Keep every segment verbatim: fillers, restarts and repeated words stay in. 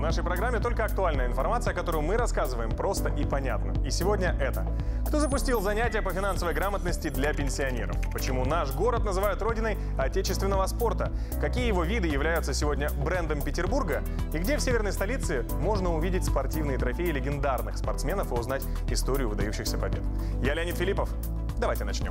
нашей программе только актуальная информация, которую мы рассказываем просто и понятно. И сегодня это. Кто запустил занятия по финансовой грамотности для пенсионеров? Почему наш город называют родиной отечественного спорта? Какие его виды являются сегодня брендом Петербурга? И где в северной столице можно увидеть спортивные трофеи легендарных спортсменов и узнать историю выдающихся побед? Я Леонид Филиппов. Давайте начнем.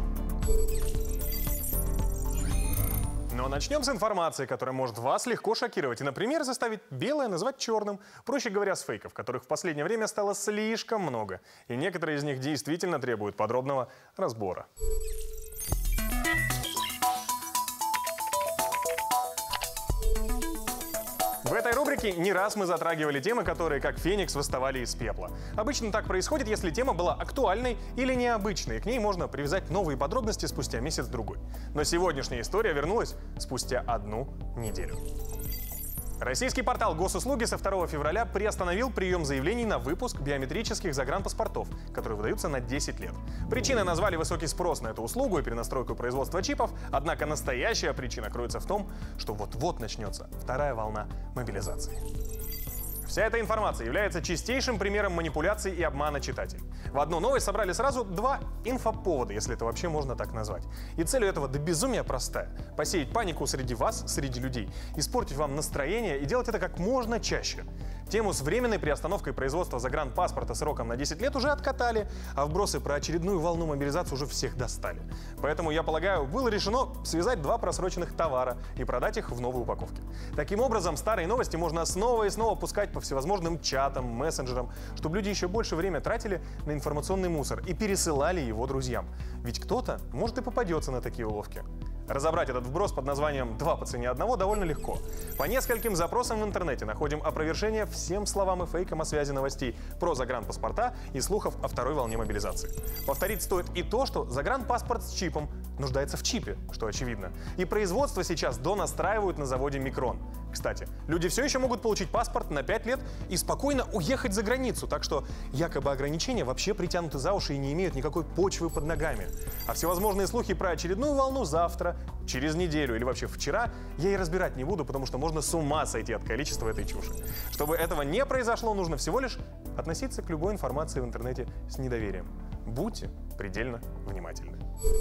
Но начнем с информации, которая может вас легко шокировать и, например, заставить белое назвать черным. Проще говоря, с фейков, которых в последнее время стало слишком много. И некоторые из них действительно требуют подробного разбора. В этой рубрике не раз мы затрагивали темы, которые как феникс восставали из пепла. Обычно так происходит, если тема была актуальной или необычной, и к ней можно привязать новые подробности спустя месяц-другой. Но сегодняшняя история вернулась спустя одну неделю. Российский портал Госуслуги со второго февраля приостановил прием заявлений на выпуск биометрических загранпаспортов, которые выдаются на десять лет. Причиной назвали высокий спрос на эту услугу и перенастройку производства чипов, однако настоящая причина кроется в том, что вот-вот начнется вторая волна мобилизации. Вся эта информация является чистейшим примером манипуляций и обмана читателей. В одну новость собрали сразу два инфоповода, если это вообще можно так назвать. И цель у этого до безумия простая – посеять панику среди вас, среди людей, испортить вам настроение и делать это как можно чаще. Тему с временной приостановкой производства загранпаспорта сроком на десять лет уже откатали, а вбросы про очередную волну мобилизации уже всех достали. Поэтому, я полагаю, было решено связать два просроченных товара и продать их в новой упаковке. Таким образом, старые новости можно снова и снова пускать по всевозможным чатам, мессенджерам, чтобы люди еще больше время тратили на информационный мусор и пересылали его друзьям. Ведь кто-то, может, и попадется на такие уловки. Разобрать этот вброс под названием «два по цене одного» довольно легко. По нескольким запросам в интернете находим опровержение всем словам и фейкам о связи новостей про загранпаспорта и слухов о второй волне мобилизации. Повторить стоит и то, что загранпаспорт с чипом нуждается в чипе, что очевидно. И производство сейчас донастраивают на заводе «Микрон». Кстати, люди все еще могут получить паспорт на пять лет и спокойно уехать за границу, так что якобы ограничения вообще притянуты за уши и не имеют никакой почвы под ногами. А всевозможные слухи про очередную волну завтра, через неделю или вообще вчера я и разбирать не буду, потому что можно с ума сойти от количества этой чуши. Чтобы этого не произошло, нужно всего лишь относиться к любой информации в интернете с недоверием. Будьте предельно внимательны.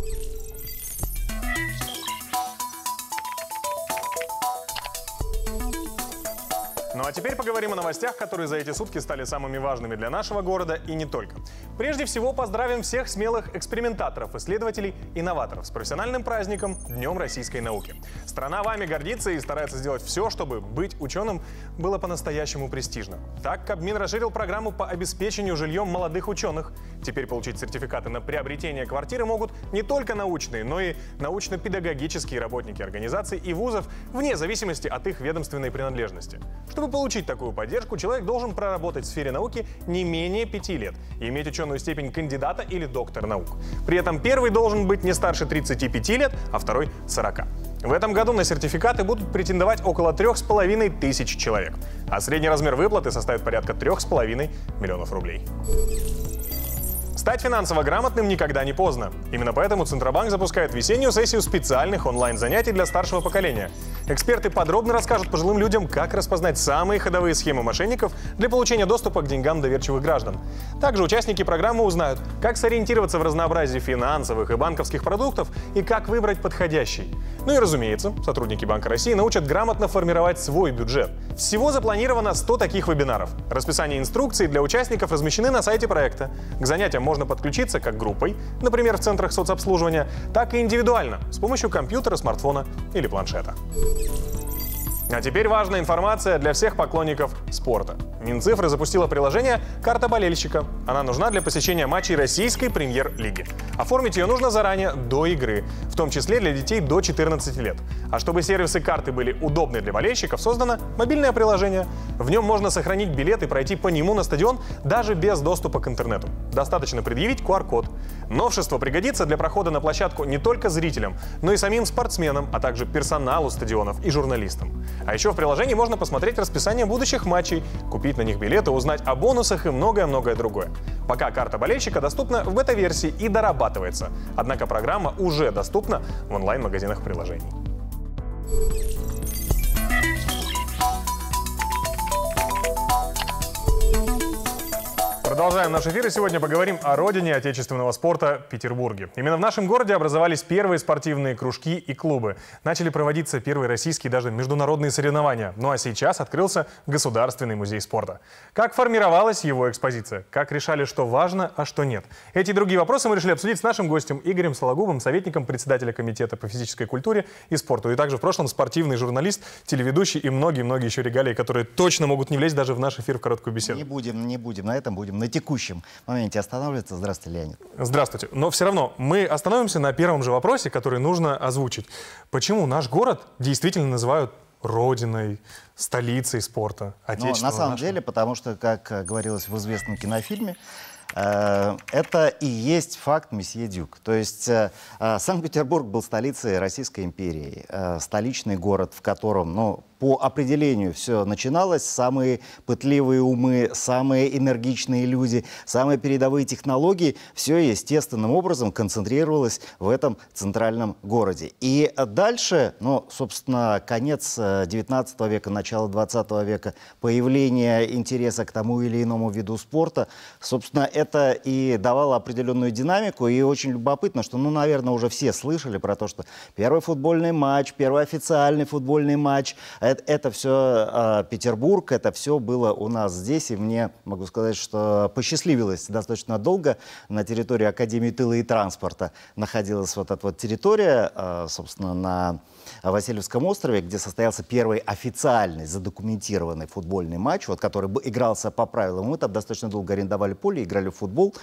Ну а теперь поговорим о новостях, которые за эти сутки стали самыми важными для нашего города и не только. Прежде всего, поздравим всех смелых экспериментаторов, исследователей, инноваторов с профессиональным праздником Днем российской науки. Страна вами гордится и старается сделать все, чтобы быть ученым было по-настоящему престижно. Так, Кабмин расширил программу по обеспечению жильем молодых ученых. Теперь получить сертификаты на приобретение квартиры могут не только научные, но и научно-педагогические работники организаций и вузов, вне зависимости от их ведомственной принадлежности. Чтобы получить такую поддержку, человек должен проработать в сфере науки не менее пяти лет и иметь ученую степень кандидата или доктора наук. При этом первый должен быть не старше тридцати пяти лет, а второй – сорока. В этом году на сертификаты будут претендовать около трех с половиной тысяч человек, а средний размер выплаты составит порядка трех с половиной миллионов рублей. Стать финансово грамотным никогда не поздно. Именно поэтому Центробанк запускает весеннюю сессию специальных онлайн-занятий для старшего поколения. Эксперты подробно расскажут пожилым людям, как распознать самые ходовые схемы мошенников для получения доступа к деньгам доверчивых граждан. Также участники программы узнают, как сориентироваться в разнообразии финансовых и банковских продуктов и как выбрать подходящий. Ну и, разумеется, сотрудники Банка России научат грамотно формировать свой бюджет. Всего запланировано сто таких вебинаров. Расписание инструкций для участников размещены на сайте проекта. К занятиям можно подключиться как группой, например, в центрах соцобслуживания, так и индивидуально, с помощью компьютера, смартфона или планшета. А теперь важная информация для всех поклонников спорта. Минцифры запустила приложение «Карта болельщика». Она нужна для посещения матчей российской премьер-лиги. Оформить ее нужно заранее, до игры, в том числе для детей до четырнадцати лет. А чтобы сервисы карты были удобны для болельщиков, создано мобильное приложение. В нем можно сохранить билет и пройти по нему на стадион даже без доступа к интернету. Достаточно предъявить ку ар код. Новшество пригодится для прохода на площадку не только зрителям, но и самим спортсменам, а также персоналу стадионов и журналистам. А еще в приложении можно посмотреть расписание будущих матчей, купить на них билеты, узнать о бонусах и многое-многое другое. Пока карта болельщика доступна в бета-версии и дорабатывается. Однако программа уже доступна в онлайн-магазинах приложений. Продолжаем наш эфир, и сегодня поговорим о родине отечественного спорта – Петербурге. Именно в нашем городе образовались первые спортивные кружки и клубы. Начали проводиться первые российские, даже международные соревнования. Ну а сейчас открылся Государственный музей спорта. Как формировалась его экспозиция? Как решали, что важно, а что нет? Эти и другие вопросы мы решили обсудить с нашим гостем Игорем Сологубом, советником председателя Комитета по физической культуре и спорту. И также в прошлом спортивный журналист, телеведущий и многие-многие еще регалии, которые точно могут не влезть даже в наш эфир в короткую беседу. Не будем, не будем на этом, будем на текущем моменте останавливаться. Здравствуйте, Леонид. Здравствуйте. Но все равно мы остановимся на первом же вопросе, который нужно озвучить. Почему наш город действительно называют родиной, столицей спорта, отечественного? Но на самом нашего? деле, потому что, как говорилось в известном кинофильме, э, это и есть факт месье Дюк. То есть э, Санкт-Петербург был столицей Российской империи, э, столичный город, в котором, ну, по определению все начиналось. Самые пытливые умы, самые энергичные люди, самые передовые технологии. Все естественным образом концентрировалось в этом центральном городе. И дальше, ну, собственно, конец девятнадцатого века, начало двадцатого века, появление интереса к тому или иному виду спорта, собственно, это и давало определенную динамику. И очень любопытно, что, ну, наверное, уже все слышали про то, что первый футбольный матч, первый официальный футбольный матч – Это, это все э, Петербург, это все было у нас здесь. И мне, могу сказать, что посчастливилось достаточно долго. На территории Академии тыла и транспорта находилась вот эта вот территория, э, собственно, на Васильевском острове, где состоялся первый официальный задокументированный футбольный матч, вот, который игрался по правилам. Мы там достаточно долго арендовали поле, играли в футбол.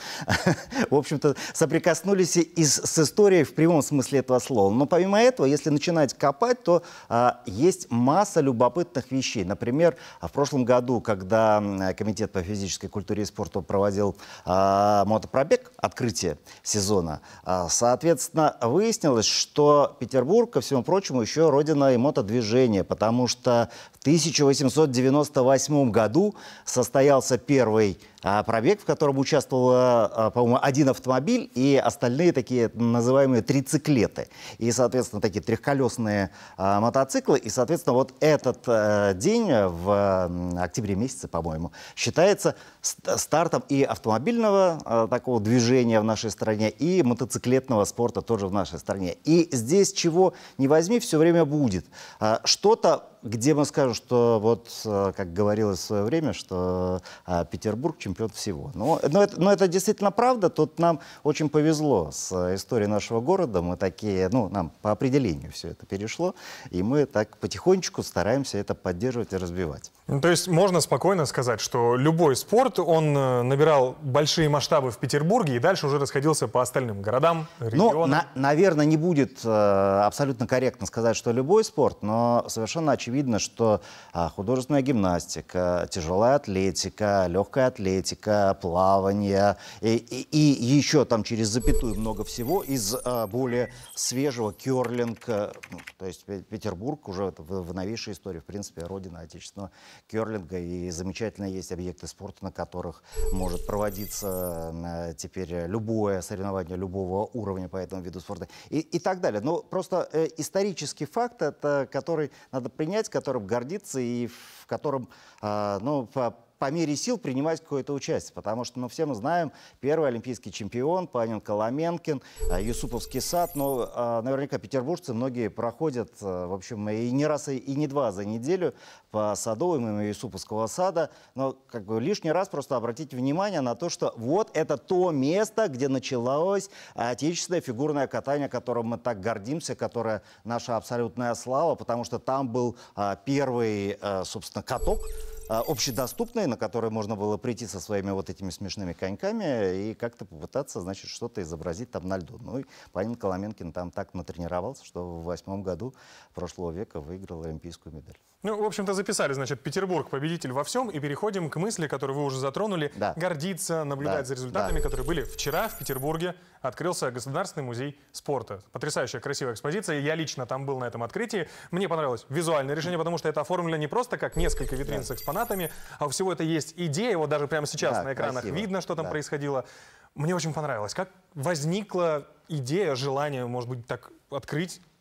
В общем-то, соприкоснулись и с, с историей в прямом смысле этого слова. Но помимо этого, если начинать копать, то а, есть масса любопытных вещей. Например, в прошлом году, когда Комитет по физической культуре и спорту проводил а, мотопробег, открытие сезона, а, соответственно, выяснилось, что Петербург, ко всему прочему, еще родина и мотодвижения, потому что в тысяча восемьсот девяносто восьмом году состоялся первый а, пробег, в котором участвовал, а, по-моему, один автомобиль и остальные такие называемые трициклеты. И, соответственно, такие трехколесные а, мотоциклы. И, соответственно, вот этот а, день в а, октябре месяце, по-моему, считается стартом и автомобильного а, такого движения в нашей стране, и мотоциклетного спорта тоже в нашей стране. И здесь чего не возьми, все время будет. А, что-то, где мы скажем, что вот, как говорилось в свое время, что а, Петербург чемпион всего. Но, но, это, но это действительно правда. Тут нам очень повезло с историей нашего города. Мы такие, ну, нам по определению все это перешло. И мы так потихонечку стараемся это поддерживать и развивать. Ну, то есть можно спокойно сказать, что любой спорт, он набирал большие масштабы в Петербурге и дальше уже расходился по остальным городам, регионам? Ну, на, наверное, не будет э, абсолютно корректно сказать, что любой спорт, но совершенно очевидно, Видно, что а, художественная гимнастика, тяжелая атлетика, легкая атлетика, плавание и, и, и еще там через запятую много всего из а, более свежего керлинг. Ну, то есть Петербург уже в, в новейшей истории, в принципе, родина отечественного керлинга. И замечательно есть объекты спорта, на которых может проводиться а, теперь любое соревнование любого уровня по этому виду спорта и, и так далее. Но просто э, исторический факт, это, который надо принять, которым гордиться и в котором, э, ну, по, по мере сил принимать какое-то участие. Потому что, ну, все мы знаем, первый олимпийский чемпион Панин Коломенкин, э, Юсуповский сад. Но э, наверняка петербуржцы многие проходят, э, в общем, и не раз, и, и не два за неделю по Садовым и Юсуповского сада. Но как бы лишний раз просто обратите внимание на то, что вот это то место, где началось отечественное фигурное катание, которым мы так гордимся, которое наша абсолютная слава, потому что там был а, первый, а, собственно, каток, общедоступный, на который можно было прийти со своими вот этими смешными коньками и как-то попытаться, значит, что-то изобразить там на льду. Ну и Панин Коломенкин там так натренировался, что в восьмом году прошлого века выиграл олимпийскую медаль. Ну, в общем-то, записали, значит, Петербург победитель во всем, и переходим к мысли, которую вы уже затронули. Да. Гордиться, наблюдать Да. за результатами, Да. которые были вчера в Петербурге. Открылся Государственный музей спорта. Потрясающая, красивая экспозиция. Я лично там был на этом открытии. Мне понравилось визуальное решение, потому что это оформлено не просто как несколько витрин да. с экспонатами, а у всего это есть идея. Вот даже прямо сейчас да, на экранах красиво. Видно, что там да. происходило. Мне очень понравилось. Как возникла идея, желание, может быть, так открыть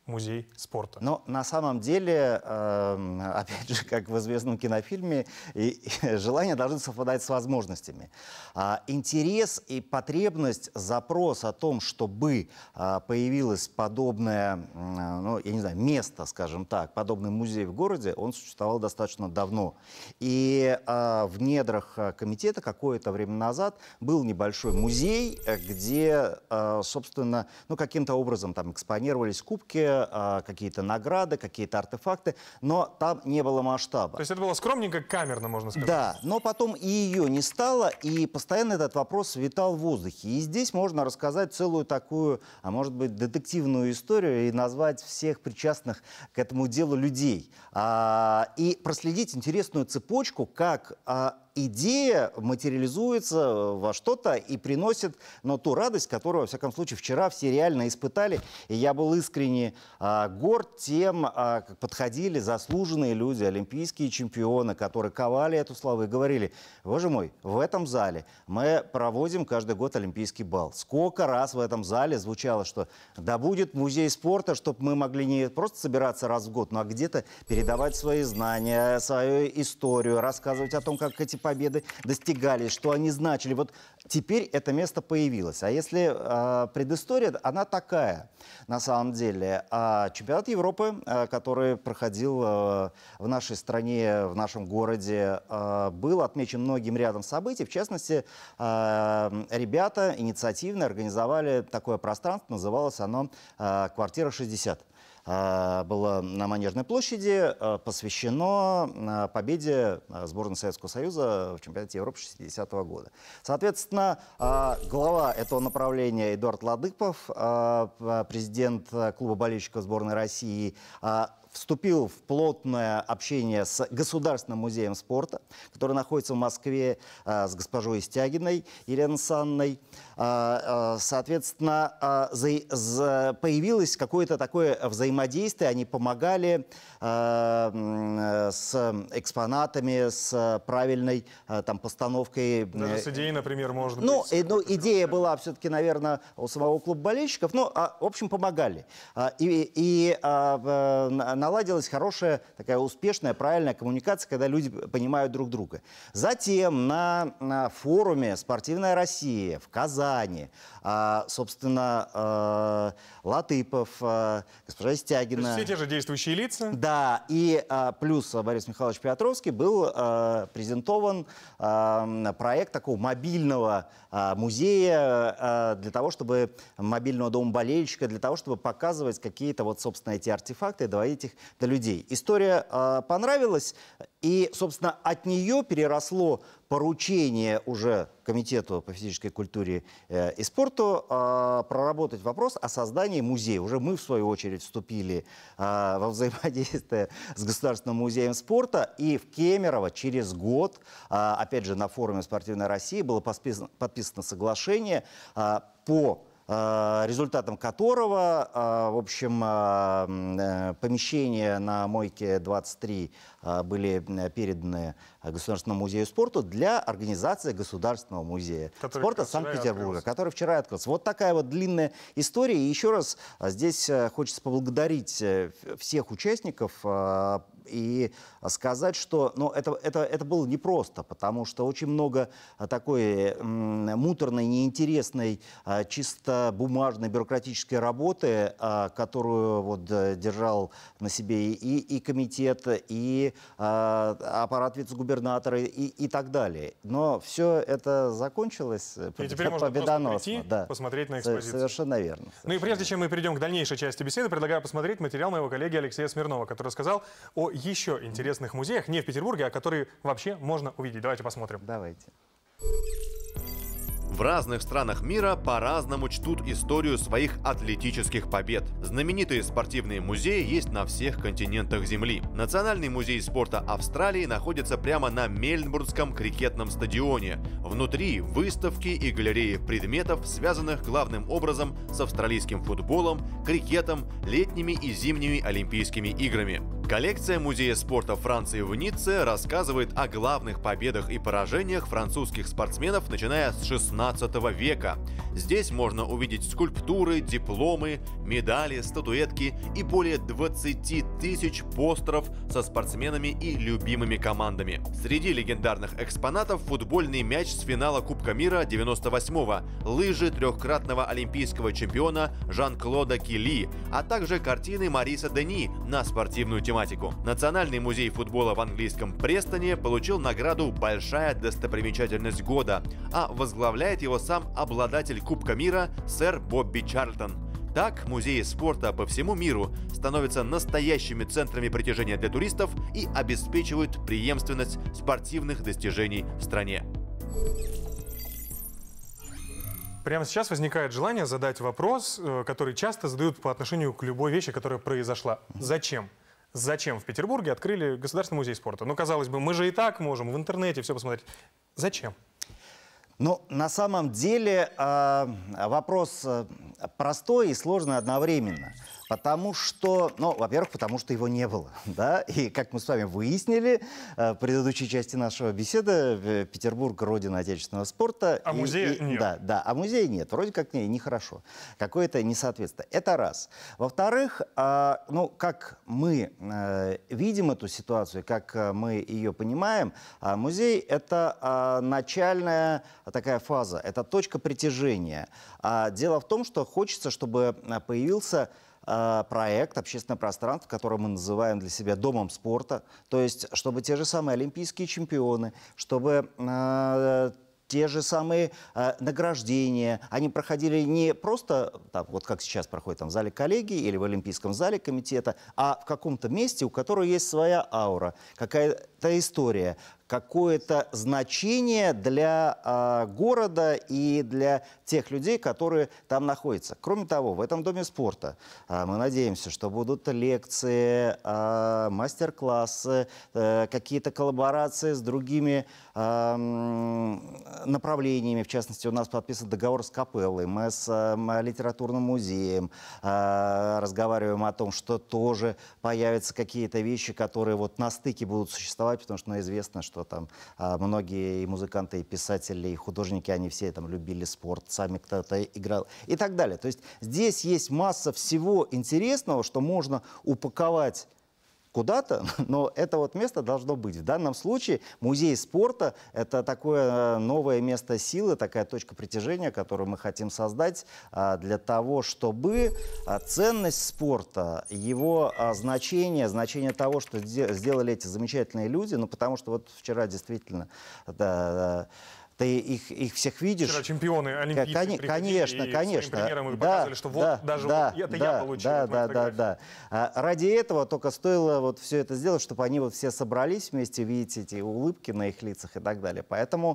музей спорта. Но на самом деле, э, опять же, как в известном кинофильме, и, и желания должны совпадать с возможностями. А, интерес и потребность, запрос о том, чтобы а, появилось подобное, а, ну, я не знаю, место, скажем так, подобный музей в городе, он существовал достаточно давно. И а, в недрах комитета какое-то время назад был небольшой музей, где, а, собственно, ну, каким-то образом там экспонировались кубки, а, какие-то награды, какие-то артефакты, но там не было масштаба. То есть это было скромненько, камерно, можно сказать. Да, но потом и ее не стало, и постоянно этот вопрос витал в воздухе. И здесь можно рассказать целую такую, а может быть, детективную историю и назвать всех причастных к этому делу людей. А, и проследить интересную цепочку, как а, идея материализуется во что-то и приносит, но ту радость, которую, во всяком случае, вчера все реально испытали. И я был искренне а, горд тем, а, как подходили заслуженные люди, олимпийские чемпионы, которые ковали эту славу и говорили: боже мой, в этом зале мы проводим каждый год олимпийский бал. Сколько раз в этом зале звучало, что да будет музей спорта, чтобы мы могли не просто собираться раз в год, но где-то передавать свои знания, свою историю, рассказывать о том, как эти победы достигались, что они значили. Вот теперь это место появилось. А если э, предыстория, она такая, на самом деле. А чемпионат Европы, э, который проходил э, в нашей стране, в нашем городе, э, был отмечен многим рядом событий. В частности, э, ребята инициативно организовали такое пространство, называлось оно э, «Квартира шестьдесят». Было на Манежной площади, посвящено победе сборной Советского Союза в чемпионате Европы шестидесятого года. Соответственно, глава этого направления Эдуард Ладыпов, президент клуба болельщиков сборной России, вступил в плотное общение с Государственным музеем спорта, который находится в Москве, с госпожой Истягиной Еленой Санной. Соответственно, появилось какое-то такое взаимодействие. Они помогали с экспонатами, с правильной там постановкой. Даже с идеей, например, может ну, быть. И, ну, идея была все-таки, наверное, у самого клуба болельщиков. Ну, а, в общем, помогали. И, и а, наладилась хорошая, такая успешная, правильная коммуникация, когда люди понимают друг друга. Затем на, на форуме «Спортивная Россия» в Казани, а, собственно, а, Латыпов, а, госпожа Истягина. Все те же действующие лица? Да, и а, плюс Борис Михайлович Петровский был а, презентован а, проект такого мобильного а, музея а, для того, чтобы мобильного дома болельщика, для того, чтобы показывать какие-то вот, собственно, эти артефакты и доводить их до людей. История а, понравилась, и, собственно, от нее переросло поручение уже Комитету по физической культуре э, и спорту э, проработать вопрос о создании музея. Уже мы, в свою очередь, вступили э, во взаимодействие с Государственным музеем спорта. И в Кемерово через год, э, опять же, на форуме «Спортивная Россия» было подписано, подписано соглашение э, по результатом которого, в общем, помещения на Мойке двадцать три были переданы Государственному музею спорта для организации Государственного музея который спорта Санкт-Петербурга, который вчера открылся. Вот такая вот длинная история. И еще раз здесь хочется поблагодарить всех участников и сказать, что ну, это, это, это было непросто, потому что очень много такой муторной, неинтересной, чисто бумажной, бюрократической работы, которую вот держал на себе и, и комитет, и аппарат вице-губернатора, и, и так далее. Но все это закончилось и теперь можно просто прийти, да. посмотреть на экспозицию. Совершенно верно. Ну и прежде чем мы перейдем к дальнейшей части беседы, предлагаю посмотреть материал моего коллеги Алексея Смирнова, который рассказал о еще интересных музеях, не в Петербурге, а которые вообще можно увидеть. Давайте посмотрим. Давайте. В разных странах мира по-разному чтут историю своих атлетических побед. Знаменитые спортивные музеи есть на всех континентах Земли. Национальный музей спорта Австралии находится прямо на Мельбурнском крикетном стадионе. Внутри выставки и галереи предметов, связанных главным образом с австралийским футболом, крикетом, летними и зимними Олимпийскими играми. Коллекция Музея спорта Франции в Ницце рассказывает о главных победах и поражениях французских спортсменов, начиная с шестнадцатого века. Здесь можно увидеть скульптуры, дипломы, медали, статуэтки и более двадцати тысяч постеров со спортсменами и любимыми командами. Среди легендарных экспонатов футбольный мяч с финала Кубка мира девяносто восьмого, лыжи трехкратного олимпийского чемпиона Жан-Клода Килли, а также картины Мариса Дени на спортивную тематику. Национальный музей футбола в английском Престоне получил награду «Большая достопримечательность года», а возглавляет его сам обладатель Кубка мира сэр Бобби Чарльтон. Так, музеи спорта по всему миру становятся настоящими центрами притяжения для туристов и обеспечивают преемственность спортивных достижений в стране. Прямо сейчас возникает желание задать вопрос, который часто задают по отношению к любой вещи, которая произошла. Зачем? Зачем в Петербурге открыли Государственный музей спорта? Ну, казалось бы, мы же и так можем в интернете все посмотреть. Зачем? Ну, на самом деле э, вопрос простой и сложный одновременно. Потому что, ну, во-первых, потому что его не было, да, и как мы с вами выяснили э, в предыдущей части нашего беседы, Петербург — родина отечественного спорта. А музея и, нет. Да, да, а музея нет, вроде как не, нехорошо, какое-то несоответствие. Это раз. Во-вторых, э, ну, как мы э, видим эту ситуацию, как мы ее понимаем, э, музей — это э, начальная такая фаза, это точка притяжения. А дело в том, что хочется, чтобы появился проект, общественное пространство, которое мы называем для себя домом спорта. То есть, чтобы те же самые олимпийские чемпионы, чтобы э, те же самые э, награждения, они проходили не просто, так, вот как сейчас проходит там, в зале коллегии или в Олимпийском зале комитета, а в каком-то месте, у которого есть своя аура, какая-то история, какое-то значение для э, города и для тех людей, которые там находятся. Кроме того, в этом доме спорта э, мы надеемся, что будут лекции, э, мастер-классы, э, какие-то коллаборации с другими э, направлениями. В частности, у нас подписан договор с Капеллой, мы с э, литературным музеем э, разговариваем о том, что тоже появятся какие-то вещи, которые вот на стыке будут существовать, потому что ну, известно, что там а, многие и музыканты, и писатели, и художники, они все там любили спорт, сами кто-то играл и так далее. То есть здесь есть масса всего интересного, что можно упаковать куда-то, но это вот место должно быть. В данном случае музей спорта — это такое новое место силы, такая точка притяжения, которую мы хотим создать для того, чтобы ценность спорта, его значение, значение того, что сделали эти замечательные люди, ну потому что вот вчера действительно... Да, ты их, их всех видишь. Вчера чемпионы олимпийцы Кон конечно, конечно, конечно. примером Да, показывали, что вот да, даже да, вот это да, я получил. Да, да, да, да. А ради этого только стоило вот все это сделать, чтобы они вот все собрались вместе, видеть эти улыбки на их лицах и так далее. Поэтому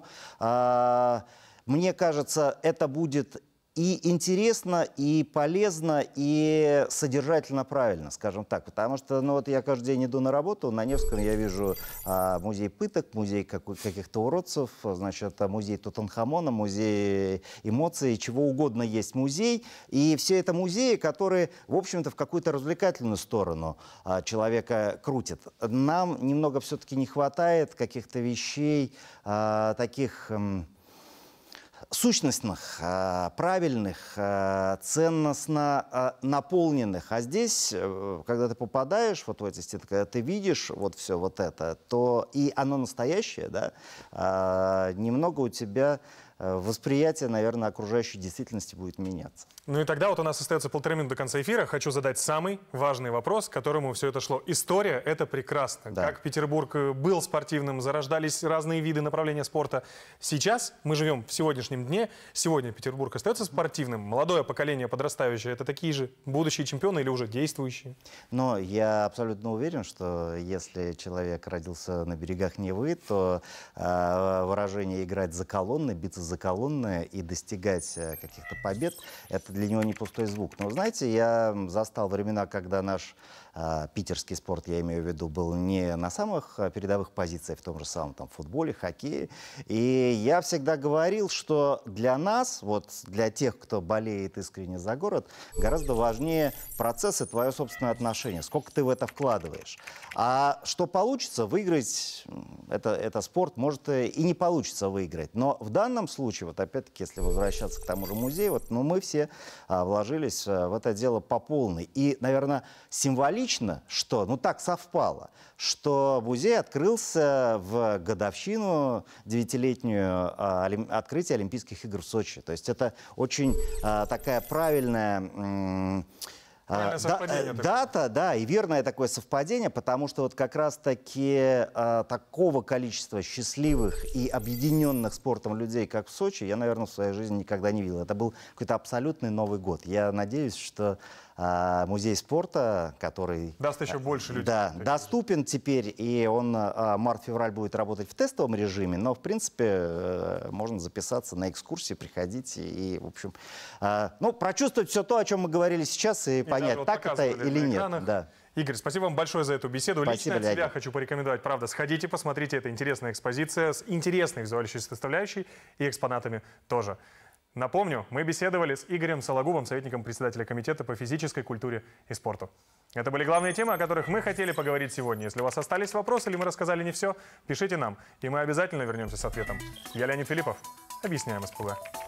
а, мне кажется, это будет и интересно, и полезно, и содержательно правильно, скажем так. Потому что ну, вот я каждый день иду на работу, на Невском я вижу а, музей пыток, музей каких-то уродцев, значит, музей Тутанхамона, музей эмоций, чего угодно есть музей. И все это музеи, которые, в общем-то, в какую-то развлекательную сторону а, человека крутят. Нам немного все-таки не хватает каких-то вещей, а, таких... сущностных, правильных, ценностно наполненных. А здесь, когда ты попадаешь вот в эти стены, когда ты видишь вот все вот это, то и оно настоящее, да, немного у тебя восприятие, наверное, окружающей действительности будет меняться. Ну и тогда вот у нас остается полторы минуты до конца эфира. Хочу задать самый важный вопрос, к которому все это шло. История — это прекрасно. Да. Как Петербург был спортивным, зарождались разные виды направления спорта. Сейчас мы живем в сегодняшнем дне. Сегодня Петербург остается спортивным. Молодое поколение, подрастающее, это такие же будущие чемпионы или уже действующие? Но я абсолютно уверен, что если человек родился на берегах Невы, то э, выражение «играть за колонны», «биться за колонны» и достигать каких-то побед — это для него не пустой звук. Но, знаете, я застал времена, когда наш э, питерский спорт, я имею в виду, был не на самых передовых позициях, в том же самом там, футболе, хоккее. И я всегда говорил, что для нас, вот для тех, кто болеет искренне за город, гораздо важнее процесс и твое собственное отношение, сколько ты в это вкладываешь. А что получится выиграть, это, это спорт, может и не получится выиграть. Но в данном случае случае, вот опять-таки, если возвращаться к тому же музею, вот, ну, мы все а, вложились а, в это дело по полной. И, наверное, символично, что, ну, так совпало, что музей открылся в годовщину девятилетнюю а, олим... открытия Олимпийских игр в Сочи. То есть это очень а, такая правильная... М- А, да, дата, да, и верное такое совпадение, потому что вот как раз-таки а, такого количества счастливых и объединенных спортом людей, как в Сочи, я, наверное, в своей жизни никогда не видел. Это был какой-то абсолютный Новый год. Я надеюсь, что а, музей спорта, который... Даст еще больше людей. Да, доступен теперь, и он а, март-февраль будет работать в тестовом режиме, но, в принципе, а, можно записаться на экскурсии, приходите и, в общем, а, ну, прочувствовать все то, о чем мы говорили сейчас, и, и понять, вот так это или нет. Да. Игорь, спасибо вам большое за эту беседу. Спасибо, Лично от себя Леонид. хочу порекомендовать, правда, сходите, посмотрите, это интересная экспозиция с интересной визуальной составляющей и экспонатами тоже. Напомню, мы беседовали с Игорем Сологубом, советником председателя комитета по физической культуре и спорту. Это были главные темы, о которых мы хотели поговорить сегодня. Если у вас остались вопросы или мы рассказали не все, пишите нам, и мы обязательно вернемся с ответом. Я Леонид Филиппов. Объясняем СПБ.